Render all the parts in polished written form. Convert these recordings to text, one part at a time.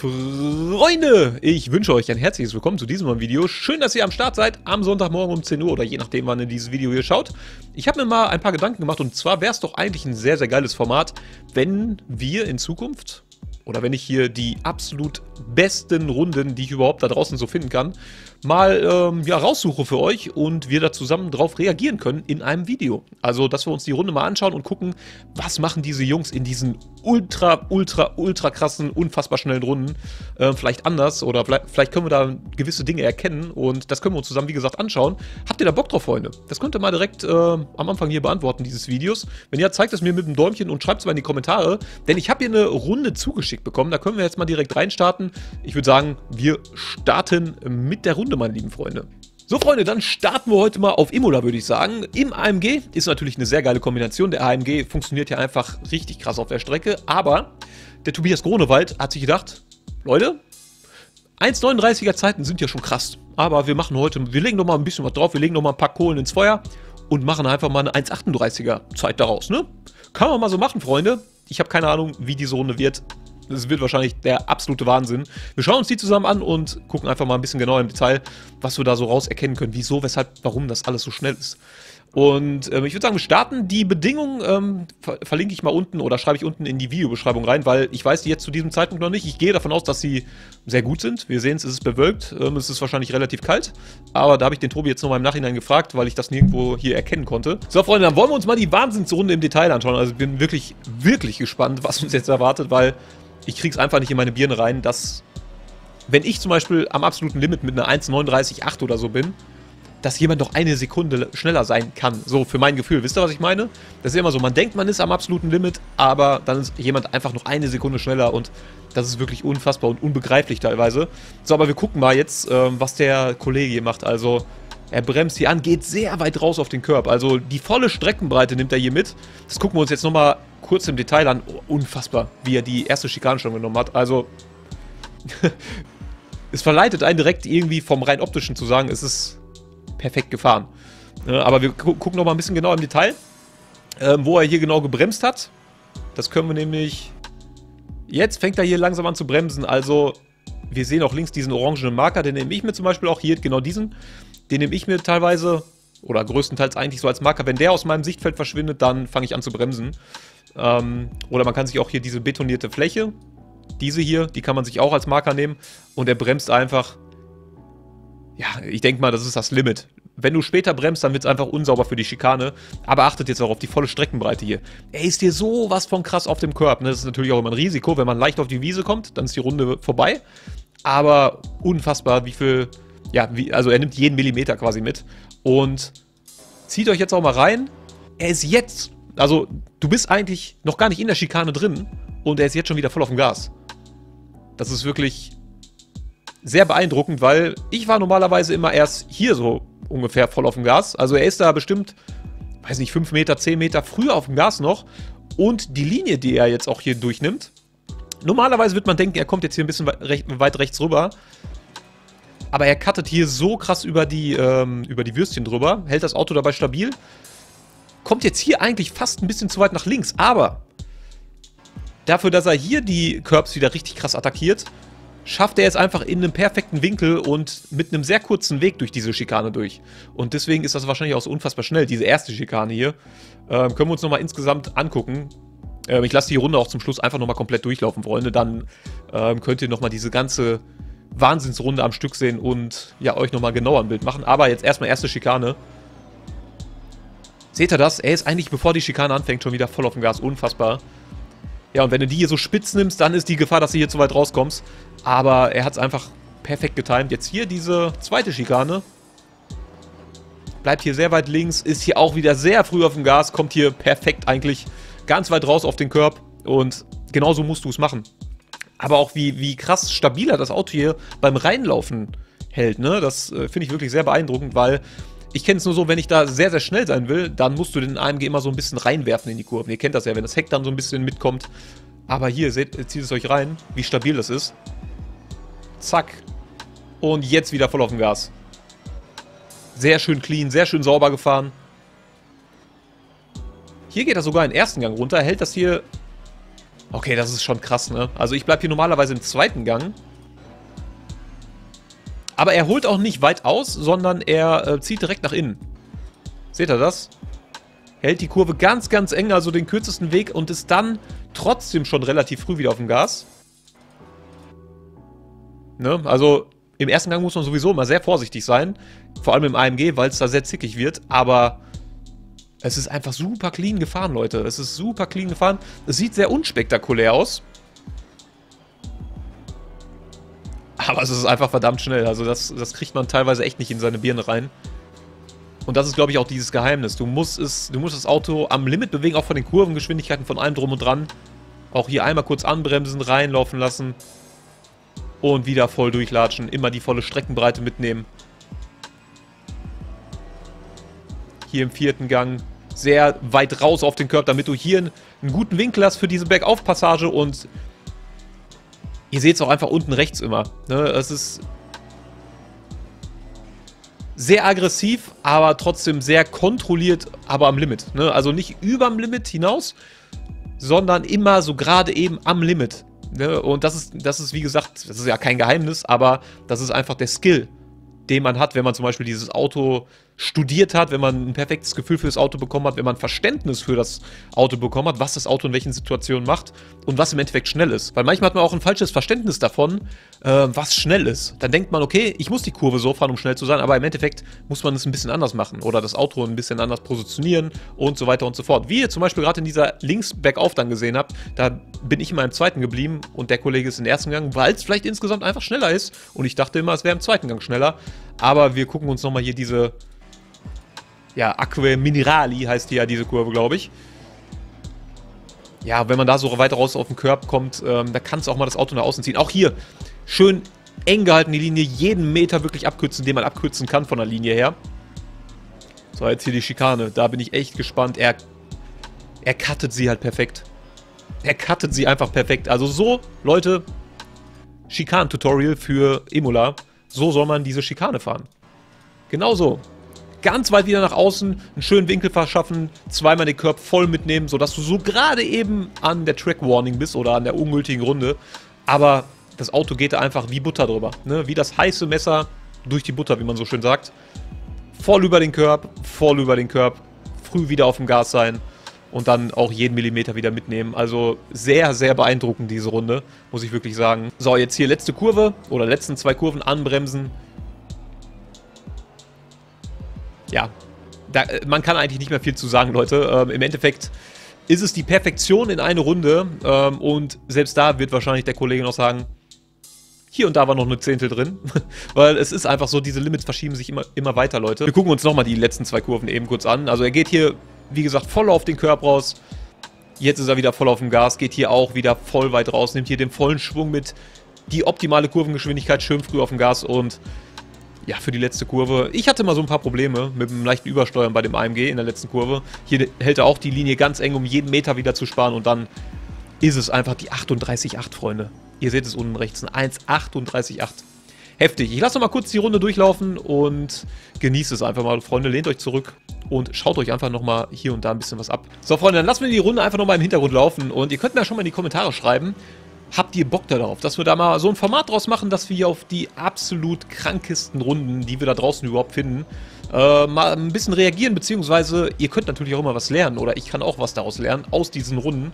Freunde, ich wünsche euch ein herzliches Willkommen zu diesem neuen Video. Schön, dass ihr am Start seid, am Sonntagmorgen um 10 Uhr oder je nachdem, wann ihr dieses Video hier schaut. Ich habe mir mal ein paar Gedanken gemacht und zwar wäre es doch eigentlich ein sehr, sehr geiles Format, wenn wir in Zukunft, oder wenn ich hier die absolut besten Runden, die ich überhaupt da draußen so finden kann, mal raussuche für euch und wir da zusammen drauf reagieren können in einem Video. Also, dass wir uns die Runde mal anschauen und gucken, was machen diese Jungs in diesen ultra krassen, unfassbar schnellen Runden vielleicht anders oder vielleicht können wir da gewisse Dinge erkennen und das können wir uns zusammen, wie gesagt, anschauen. Habt ihr da Bock drauf, Freunde? Das könnt ihr mal direkt am Anfang hier beantworten, dieses Videos. Wenn ja, zeigt es mir mit dem Däumchen und schreibt es mal in die Kommentare, denn ich habe hier eine Runde zugeschickt bekommen. Da können wir jetzt mal direkt reinstarten. Ich würde sagen, wir starten mit der Runde, meine lieben Freunde. So, Freunde, dann starten wir heute mal auf Imola, würde ich sagen. Im AMG ist natürlich eine sehr geile Kombination. Der AMG funktioniert ja einfach richtig krass auf der Strecke. Aber der Tobias Grunewald hat sich gedacht, Leute, 1,39er Zeiten sind ja schon krass. Aber wir machen heute, wir legen noch mal ein bisschen was drauf. Wir legen noch mal ein paar Kohlen ins Feuer und machen einfach mal eine 1,38er Zeit daraus, ne? Kann man mal so machen, Freunde. Ich habe keine Ahnung, wie diese Runde wird. Das wird wahrscheinlich der absolute Wahnsinn. Wir schauen uns die zusammen an und gucken einfach mal ein bisschen genauer im Detail, was wir da so raus erkennen können. Wieso, weshalb, warum das alles so schnell ist. Und ich würde sagen, wir starten. Die Bedingungen verlinke ich mal unten oder schreibe ich unten in die Videobeschreibung rein, weil ich weiß die jetzt zu diesem Zeitpunkt noch nicht. Ich gehe davon aus, dass sie sehr gut sind. Wir sehen es, es ist bewölkt. Es ist wahrscheinlich relativ kalt. Aber da habe ich den Tobi jetzt nochmal im Nachhinein gefragt, weil ich das nirgendwo hier erkennen konnte. So, Freunde, dann wollen wir uns mal die Wahnsinnsrunde im Detail anschauen. Also ich bin wirklich gespannt, was uns jetzt erwartet, weil ich krieg's einfach nicht in meine Birne rein, dass, wenn ich zum Beispiel am absoluten Limit mit einer 1,39,8 oder so bin, dass jemand noch eine Sekunde schneller sein kann. So, für mein Gefühl. Wisst ihr, was ich meine? Das ist immer so, man denkt, man ist am absoluten Limit, aber dann ist jemand einfach noch eine Sekunde schneller und das ist wirklich unfassbar und unbegreiflich teilweise. So, aber wir gucken mal jetzt, was der Kollege hier macht. Also, er bremst hier an, geht sehr weit raus auf den Curb. Also, die volle Streckenbreite nimmt er hier mit. Das gucken wir uns jetzt nochmal kurz im Detail an. Oh, unfassbar, wie er die erste Schikane schon genommen hat. Also, es verleitet einen direkt irgendwie vom rein optischen zu sagen, es ist perfekt gefahren. Aber wir gucken noch mal ein bisschen genau im Detail, wo er hier genau gebremst hat. Das können wir nämlich... Jetzt fängt er hier langsam an zu bremsen. Also, wir sehen auch links diesen orangenen Marker. Den nehme ich mir zum Beispiel auch hier, genau diesen. Den nehme ich mir teilweise, oder größtenteils eigentlich so als Marker. Wenn der aus meinem Sichtfeld verschwindet, dann fange ich an zu bremsen. Oder man kann sich auch hier diese betonierte Fläche, diese hier, die kann man sich auch als Marker nehmen. Und er bremst einfach... Ja, ich denke mal, das ist das Limit. Wenn du später bremst, dann wird es einfach unsauber für die Schikane. Aber achtet jetzt auch auf die volle Streckenbreite hier. Er ist hier sowas von krass auf dem Curb. Ne? Das ist natürlich auch immer ein Risiko. Wenn man leicht auf die Wiese kommt, dann ist die Runde vorbei. Aber unfassbar, wie viel... Ja, also er nimmt jeden Millimeter quasi mit. Und zieht euch jetzt auch mal rein. Er ist jetzt... Also, du bist eigentlich noch gar nicht in der Schikane drin. Und er ist jetzt schon wieder voll auf dem Gas. Das ist wirklich... sehr beeindruckend, weil ich war normalerweise immer erst hier so ungefähr voll auf dem Gas. Also er ist da bestimmt, weiß nicht, 5 Meter, 10 Meter früher auf dem Gas noch. Und die Linie, die er jetzt auch hier durchnimmt, normalerweise wird man denken, er kommt jetzt hier ein bisschen weit rechts rüber. Aber er cuttet hier so krass über die Würstchen drüber, hält das Auto dabei stabil. Kommt jetzt hier eigentlich fast ein bisschen zu weit nach links, aber dafür, dass er hier die Curbs wieder richtig krass attackiert, schafft er jetzt einfach in einem perfekten Winkel und mit einem sehr kurzen Weg durch diese Schikane durch. Und deswegen ist das wahrscheinlich auch so unfassbar schnell, diese erste Schikane hier. Können wir uns nochmal insgesamt angucken. Ich lasse die Runde auch zum Schluss einfach nochmal komplett durchlaufen, Freunde. Dann könnt ihr nochmal diese ganze Wahnsinnsrunde am Stück sehen und ja, euch nochmal genauer ein Bild machen. Aber jetzt erstmal erste Schikane. Seht ihr das? Er ist eigentlich, bevor die Schikane anfängt, schon wieder voll auf dem Gas. Unfassbar. Ja, und wenn du die hier so spitz nimmst, dann ist die Gefahr, dass du hier zu weit rauskommst. Aber er hat es einfach perfekt getimt. Jetzt hier diese zweite Schikane. Bleibt hier sehr weit links, ist hier auch wieder sehr früh auf dem Gas, kommt hier perfekt eigentlich ganz weit raus auf den Curb. Und genauso musst du es machen. Aber auch wie krass stabiler das Auto hier beim Reinlaufen hält, ne? Das finde ich wirklich sehr beeindruckend, weil... Ich kenne es nur so, wenn ich da sehr, sehr schnell sein will, dann musst du den AMG immer so ein bisschen reinwerfen in die Kurven. Ihr kennt das ja, wenn das Heck dann so ein bisschen mitkommt. Aber hier, seht, zieht es euch rein, wie stabil das ist. Zack. Und jetzt wieder voll auf dem Gas. Sehr schön clean, sehr schön sauber gefahren. Hier geht er sogar in den ersten Gang runter, hält das hier Okay, das ist schon krass, ne? Also ich bleibe hier normalerweise im zweiten Gang. Aber er holt auch nicht weit aus, sondern er zieht direkt nach innen. Seht ihr das? Hält die Kurve ganz, ganz eng, also den kürzesten Weg und ist dann trotzdem schon relativ früh wieder auf dem Gas. Ne? Also im ersten Gang muss man sowieso immer sehr vorsichtig sein. Vor allem im AMG, weil es da sehr zickig wird. Aber es ist einfach super clean gefahren, Leute. Es ist super clean gefahren. Es sieht sehr unspektakulär aus. Aber es ist einfach verdammt schnell. Also das kriegt man teilweise echt nicht in seine Birne rein. Und das ist, glaube ich, auch dieses Geheimnis. Du musst das Auto am Limit bewegen, auch von den Kurvengeschwindigkeiten, von allem drum und dran. Auch hier einmal kurz anbremsen, reinlaufen lassen. Und wieder voll durchlatschen. Immer die volle Streckenbreite mitnehmen. Hier im vierten Gang sehr weit raus auf den Curb, damit du hier einen guten Winkel hast für diese Bergaufpassage. Und ihr seht es auch einfach unten rechts immer. Ne? Es ist sehr aggressiv, aber trotzdem sehr kontrolliert, aber am Limit. Ne? Also nicht überm Limit hinaus, sondern immer so gerade eben am Limit. Ne? Und das ist, wie gesagt, das ist ja kein Geheimnis, aber das ist einfach der Skill, den man hat, wenn man zum Beispiel dieses Auto studiert hat, wenn man ein perfektes Gefühl für das Auto bekommen hat, wenn man Verständnis für das Auto bekommen hat, was das Auto in welchen Situationen macht und was im Endeffekt schnell ist. Weil manchmal hat man auch ein falsches Verständnis davon, was schnell ist. Dann denkt man, okay, ich muss die Kurve so fahren, um schnell zu sein, aber im Endeffekt muss man es ein bisschen anders machen oder das Auto ein bisschen anders positionieren und so weiter und so fort. Wie ihr zum Beispiel gerade in dieser links bergauf dann gesehen habt, da bin ich immer im zweiten geblieben und der Kollege ist im ersten Gang, weil es vielleicht insgesamt einfach schneller ist und ich dachte immer, es wäre im zweiten Gang schneller. Aber wir gucken uns nochmal hier diese, ja, Acque Minerali heißt hier ja diese Kurve, glaube ich. Ja, wenn man da so weiter raus auf den Curb kommt, da kann es auch mal das Auto nach außen ziehen. Auch hier, schön eng gehalten die Linie, jeden Meter wirklich abkürzen, den man abkürzen kann von der Linie her. So, jetzt hier die Schikane, da bin ich echt gespannt. Er cuttet sie halt perfekt. Er cuttet sie einfach perfekt. Also so, Leute, Schikanen-Tutorial für Imola. So soll man diese Schikane fahren. Genau so. Ganz weit wieder nach außen, einen schönen Winkel verschaffen, zweimal den Curb voll mitnehmen, sodass du so gerade eben an der Track Warning bist oder an der ungültigen Runde. Aber das Auto geht da einfach wie Butter drüber. Ne? Wie das heiße Messer durch die Butter, wie man so schön sagt. Voll über den Curb, früh wieder auf dem Gas sein und dann auch jeden Millimeter wieder mitnehmen. Also sehr, sehr beeindruckend diese Runde, muss ich wirklich sagen. So, jetzt hier letzte Kurve oder letzten zwei Kurven anbremsen. Ja, man kann eigentlich nicht mehr viel zu sagen, Leute. Im Endeffekt ist es die Perfektion in eine Runde. Und selbst da wird wahrscheinlich der Kollege noch sagen, hier und da war noch eine Zehntel drin. Weil es ist einfach so, diese Limits verschieben sich immer weiter, Leute. Wir gucken uns nochmal die letzten zwei Kurven eben kurz an. Also er geht hier, wie gesagt, voll auf den Curb raus. Jetzt ist er wieder voll auf dem Gas, geht hier auch wieder voll weit raus, nimmt hier den vollen Schwung mit. Die optimale Kurvengeschwindigkeit schön früh auf dem Gas und ja, für die letzte Kurve. Ich hatte mal so ein paar Probleme mit einem leichten Übersteuern bei dem AMG in der letzten Kurve. Hier hält er auch die Linie ganz eng, um jeden Meter wieder zu sparen. Und dann ist es einfach die 38,8, Freunde. Ihr seht es unten rechts, ein 1,38,8. Heftig. Ich lasse noch mal kurz die Runde durchlaufen und genießt es einfach mal, Freunde. Lehnt euch zurück und schaut euch einfach noch mal hier und da ein bisschen was ab. So, Freunde, dann lassen wir die Runde einfach noch mal im Hintergrund laufen. Und ihr könnt mir ja schon mal in die Kommentare schreiben, habt ihr Bock darauf, dass wir da mal so ein Format draus machen, dass wir hier auf die absolut krankesten Runden, die wir da draußen überhaupt finden, mal ein bisschen reagieren, beziehungsweise ihr könnt natürlich auch immer was lernen oder ich kann auch was daraus lernen, aus diesen Runden,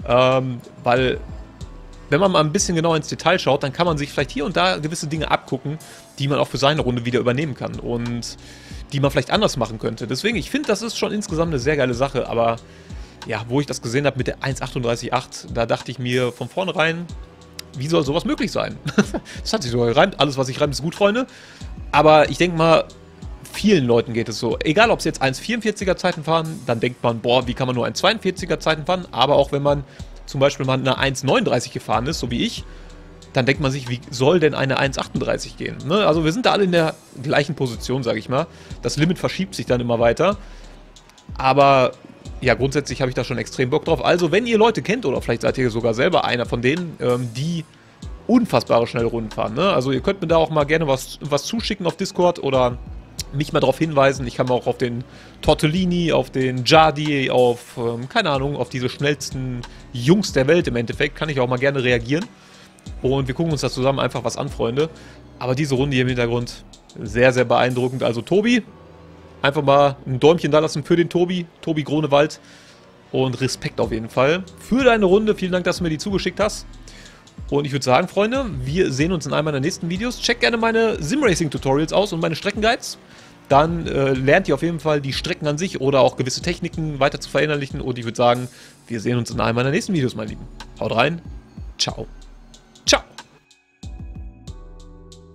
weil wenn man mal ein bisschen genauer ins Detail schaut, dann kann man sich vielleicht hier und da gewisse Dinge abgucken, die man auch für seine Runde wieder übernehmen kann und die man vielleicht anders machen könnte. Deswegen, ich finde, das ist schon insgesamt eine sehr geile Sache, aber ja, wo ich das gesehen habe mit der 1,38,8, da dachte ich mir von vornherein, wie soll sowas möglich sein? Das hat sich sogar gereimt. Alles, was sich reimt, ist gut, Freunde. Aber ich denke mal, vielen Leuten geht es so. Egal, ob sie jetzt 1,44er Zeiten fahren, dann denkt man, boah, wie kann man nur 1,42er Zeiten fahren? Aber auch wenn man zum Beispiel mal eine 1,39 gefahren ist, so wie ich, dann denkt man sich, wie soll denn eine 1,38 gehen? Ne? Also wir sind da alle in der gleichen Position, sage ich mal. Das Limit verschiebt sich dann immer weiter. Aber ja, grundsätzlich habe ich da schon extrem Bock drauf. Also, wenn ihr Leute kennt, oder vielleicht seid ihr sogar selber einer von denen, die unfassbare schnelle Runden fahren, ne? Also, ihr könnt mir da auch mal gerne was zuschicken auf Discord oder mich mal darauf hinweisen. Ich kann mal auch auf den Tortellini, auf den Jardi, auf, keine Ahnung, auf diese schnellsten Jungs der Welt im Endeffekt, kann ich auch mal gerne reagieren. Und wir gucken uns da zusammen einfach was an, Freunde. Aber diese Runde hier im Hintergrund, sehr, sehr beeindruckend. Also Tobi, einfach mal ein Däumchen da lassen für den Tobi Gronewald. Und Respekt auf jeden Fall für deine Runde. Vielen Dank, dass du mir die zugeschickt hast. Und ich würde sagen, Freunde, wir sehen uns in einem meiner nächsten Videos. Checkt gerne meine Sim-Racing-Tutorials aus und meine Streckenguides. Dann lernt ihr auf jeden Fall die Strecken an sich oder auch gewisse Techniken weiter zu verinnerlichen. Und ich würde sagen, wir sehen uns in einem meiner nächsten Videos, meine Lieben. Haut rein. Ciao.